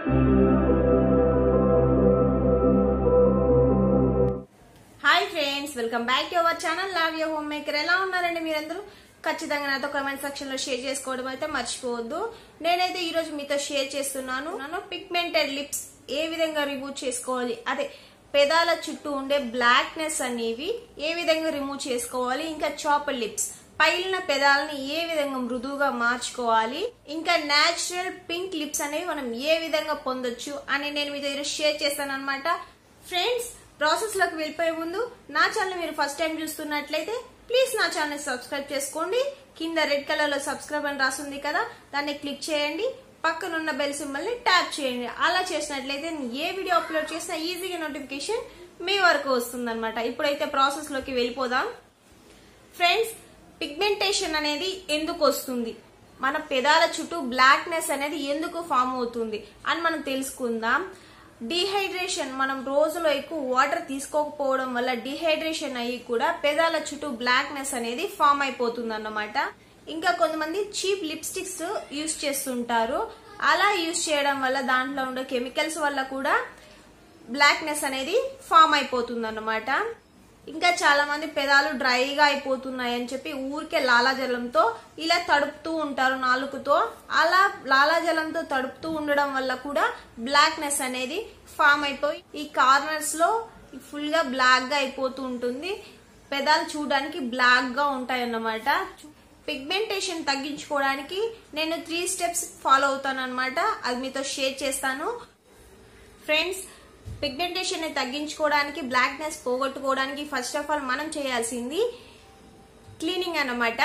Hi friends, welcome back to our channel love you home maker. ఎలా ఉన్నారండి మీరందరూ? ఖచ్చితంగా నాతో కామెంట్ సెక్షన్ లో షేర్ చేసుకోవడం అయితే మర్చిపోవద్దు. నేనైతే ఈ రోజు మీతో షేర్ చేస్తున్నాను పిగ్మెంటెడ్ లిప్స్ ఏ విధంగా రిమూవ్ చేసుకోవాలి, అదే పెదాల చుట్టూ ఉండే బ్లాక్నెస్ అనేవి ఏ విధంగా రిమూవ్ చేసుకోవాలి, ఇంకా చాపర్ లిప్స్ పైన పెదాలని ఏ విధంగా మృదువుగా మార్చుకోవాలి, ఇంకా నేచురల్ పింక్ లిప్స్ అనేవి మనం ఏ విధంగా పొందొచ్చు అని నేను మీతో ఈరోజు షేర్ చేస్తాను అనమాట. ఫ్రెండ్స్, ప్రాసెస్ లోకి వెళ్ళిపోయే ముందు నా ఛానల్ మీరు ఫస్ట్ టైం చూస్తున్నట్లయితే ప్లీజ్ నా ఛానల్ సబ్స్క్రైబ్ చేసుకోండి. కింద రెడ్ కలర్ లో సబ్స్క్రైబ్ అని రాస్తుంది కదా, దాన్ని క్లిక్ చేయండి. పక్కనున్న బెల్ సింబల్ ని ట్యాప్ చేయండి. అలా చేసినట్లయితే ఏ వీడియో అప్లోడ్ చేసినా ఈజీగా నోటిఫికేషన్ మీ వరకు వస్తుంది అనమాట. ఇప్పుడైతే ప్రాసెస్ లోకి వెళ్ళిపోదాం. ఫ్రెండ్స్, పిగ్మెంటేషన్ అనేది ఎందుకు వస్తుంది, మన పెదాల చుట్టూ బ్లాక్నెస్ అనేది ఎందుకు ఫామ్ అవుతుంది అని మనం తెలుసుకుందాం. డిహైడ్రేషన్, మనం రోజులో ఎక్కువ వాటర్ తీసుకోకపోవడం వల్ల డిహైడ్రేషన్ అయ్యి కూడా పెదాల చుట్టూ బ్లాక్నెస్ అనేది ఫామ్ అయిపోతుంది అన్నమాట. ఇంకా కొంతమంది చీప్ లిప్స్టిక్స్ యూజ్ చేస్తుంటారు. అలా యూజ్ చేయడం వల్ల దాంట్లో ఉండే కెమికల్స్ వల్ల కూడా బ్లాక్నెస్ అనేది ఫామ్ అయిపోతుంది అన్నమాట. ఇంకా చాలా మంది పెదాలు డ్రైగా అయిపోతున్నాయి అని చెప్పి ఊరికే లాలాజలంతో ఇలా తడుపుతూ ఉంటారు నాలుకతో. అలా లాలాజలంతో తడుపుతూ ఉండడం వల్ల కూడా బ్లాక్నెస్ అనేది ఫామ్ అయిపోయి ఈ కార్నర్స్ లో ఫుల్ గా బ్లాక్ గా అయిపోతూ ఉంటుంది. పెదాలు చూడడానికి బ్లాక్ గా ఉంటాయి అన్నమాట. పిగ్మెంటేషన్ తగ్గించుకోవడానికి నేను 3 స్టెప్స్ ఫాలో అవుతాను అనమాట. అది మీతో షేర్ చేస్తాను. ఫ్రెండ్స్, పిగ్మెంటేషన్ ని తగ్గించుకోవడానికి, బ్లాక్నెస్ పోగొట్టుకోవడానికి ఫస్ట్ ఆఫ్ ఆల్ మనం చేయాల్సింది క్లీనింగ్ అన్నమాట.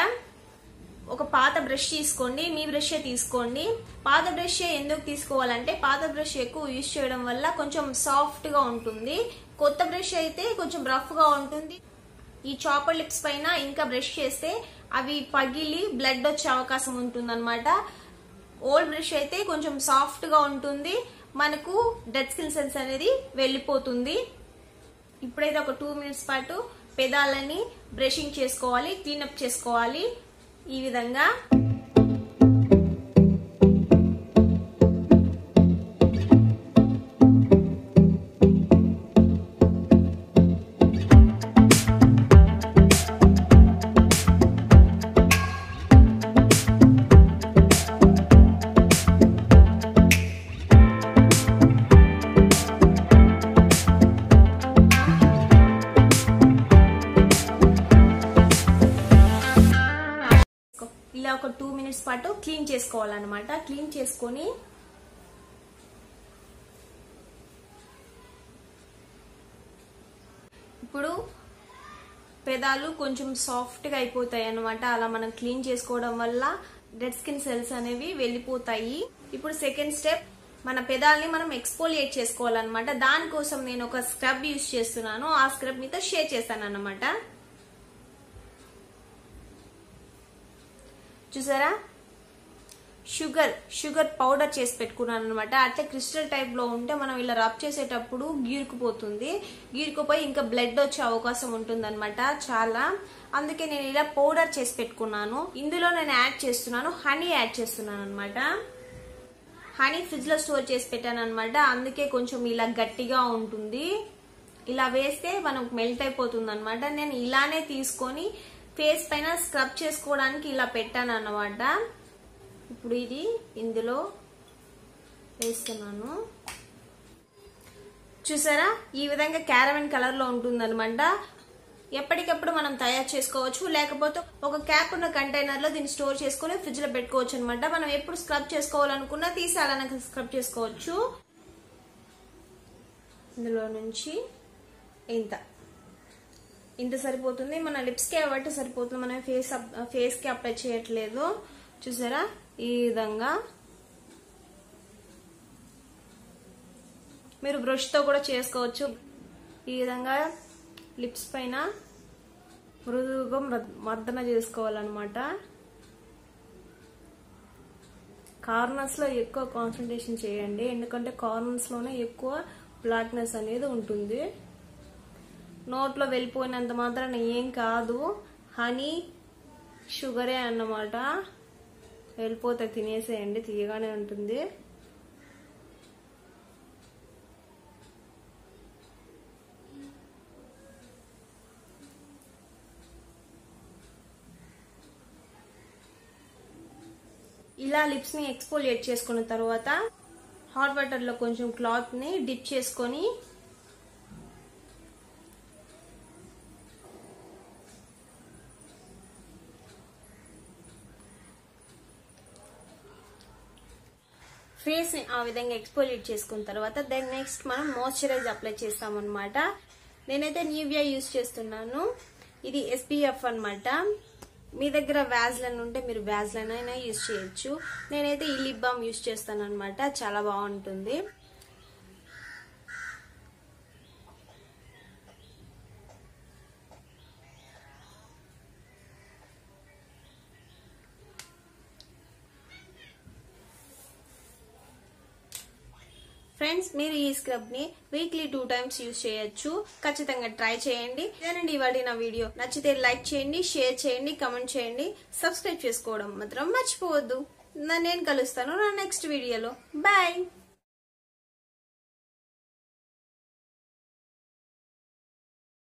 ఒక పాత బ్రష్ తీసుకోండి, మీ బ్రష్ తీసుకోండి. పాత బ్రష్ ఎందుకు తీసుకోవాలంటే పాత బ్రష్ ఎక్కువ యూజ్ చేయడం వల్ల కొంచెం సాఫ్ట్ గా ఉంటుంది. కొత్త బ్రష్ అయితే కొంచెం రఫ్ గా ఉంటుంది. ఈ చాపర్ లిప్స్ పైన ఇంకా బ్రష్ చేస్తే అవి పగిలి బ్లడ్ వచ్చే అవకాశం ఉంటుంది అనమాట. ఓల్డ్ బ్రష్ అయితే కొంచెం సాఫ్ట్ గా ఉంటుంది, మనకు డెడ్ స్కిన్ సెల్స్ అనేది వెళ్ళిపోతుంది. ఇప్పుడైతే ఒక 2 మినిట్స్ పాటు పెదాలని బ్రషింగ్ చేసుకోవాలి, క్లీనప్ చేసుకోవాలి. ఈ విధంగా ఇలా ఒక 2 మినిట్స్ పాటు క్లీన్ చేసుకోవాలన్నమాట. క్లీన్ చేసుకొని ఇప్పుడు పెదాలు కొంచెం సాఫ్ట్ గా అయిపోతాయి అన్నమాట. అలా మనం క్లీన్ చేసుకోవడం వల్ల డెడ్ స్కిన్ సెల్స్ అనేవి వెళ్ళిపోతాయి. ఇప్పుడు సెకండ్ స్టెప్, మన పెదాలని మనం ఎక్స్ఫోలియేట్ చేసుకోవాలన్నమాట. దానికోసం నేను ఒక స్క్రబ్ యూజ్ చేస్తున్నాను. ఆ స్క్రబ్ మీతో షేర్ చేస్తాను అన్నమాట. చూసారా, షుగర్ పౌడర్ చేసి పెట్టుకున్నాను అనమాట. అట్లే క్రిస్టల్ టైప్ లో ఉంటే మనం ఇలా రబ్ చేసేటప్పుడు గీరుకుపోతుంది. గీరుకుపోయి ఇంకా బ్లడ్ వచ్చే అవకాశం ఉంటుంది అనమాట చాలా. అందుకే నేను ఇలా పౌడర్ చేసి పెట్టుకున్నాను. ఇందులో నేను యాడ్ చేస్తున్నాను హనీ యాడ్ చేస్తున్నాను అనమాట. హనీ ఫ్రిడ్జ్ లో స్టోర్ చేసి పెట్టాను అనమాట. అందుకే కొంచెం ఇలా గట్టిగా ఉంటుంది. ఇలా వేస్తే మనకు మెల్ట్ అయిపోతుంది అనమాట. నేను ఇలానే తీసుకొని ఫేస్ పైన స్క్రబ్ చేసుకోవడానికి ఇలా పెట్టాను అన్నమాట. ఇప్పుడు ఇది ఇందులో వేస్తున్నాను. చూసారా, ఈ విధంగా క్యారమెన్ కలర్ లో ఉంటుంది అనమాట. ఎప్పటికప్పుడు మనం తయారు చేసుకోవచ్చు, లేకపోతే ఒక క్యాప్ ఉన్న కంటైనర్ లో దీన్ని స్టోర్ చేసుకుని ఫ్రిడ్జ్ లో పెట్టుకోవచ్చు అనమాట. మనం ఎప్పుడు స్క్రబ్ చేసుకోవాలనుకున్నా తీసి అలానే స్క్రబ్ చేసుకోవచ్చు. ఇందులో నుంచి ఇంత సరిపోతుంది. మన లిప్స్ కి కాబట్టి సరిపోతుంది, మనం ఫేస్ కి అప్లై చేయట్లేదు. చూసారా, ఈ విధంగా మీరు బ్రష్ తో కూడా చేసుకోవచ్చు. ఈ విధంగా లిప్స్ పైన మృదువుగా మర్దన చేసుకోవాలన్నమాట. కార్నర్స్ లో ఎక్కువ కాన్సన్ట్రేషన్ చేయండి, ఎందుకంటే కార్నర్స్ లోనే ఎక్కువ బ్లాక్నెస్ అనేది ఉంటుంది. నోట్లో వెళ్ళిపోయినంత మాత్రాన ఏం కాదు, హనీ షుగరే అన్నమాట. వెళ్ళిపోతే తినేసేయండి, తీయగానే ఉంటుంది. ఇలా లిప్స్ ని ఎక్స్ఫోలియేట్ చేసుకున్న తర్వాత హాట్ వాటర్ లో కొంచెం క్లాత్ ని డిప్ చేసుకొని ఫేస్ ని ఆ విధంగా ఎక్స్ఫోలియేట్ చేసుకున్న తర్వాత దెన్ నెక్స్ట్ మనం మాయిశ్చరైజ్ అప్లై చేస్తాం అన్నమాట. నేనైతే నివియా యూజ్ చేస్తున్నాను. ఇది SPF అన్నమాట. మీ దగ్గర వ్యాజ్లైన్ ఉంటే మీరు వ్యాజ్లైన్ అయినా యూజ్ చేయొచ్చు. నేనైతే ఈ లిప్ బామ్ యూజ్ చేస్తాను అన్నమాట. చాలా బాగుంటుంది. ఫ్రెండ్స్, మీరు ఈ స్క్రబ్ ని వీక్లీ 2 times యూజ్ చేయొచ్చు. ఖచ్చితంగా ట్రై చేయండి. ఇదేనండి ఇవాళ నా వీడియో. నచ్చితే లైక్ చేయండి, షేర్ చేయండి, కమెంట్ చేయండి, సబ్స్క్రైబ్ చేసుకోవడం మాత్రం మర్చిపోవద్దు. నేను కలుస్తాను నా నెక్స్ట్ వీడియోలో. బాయ్.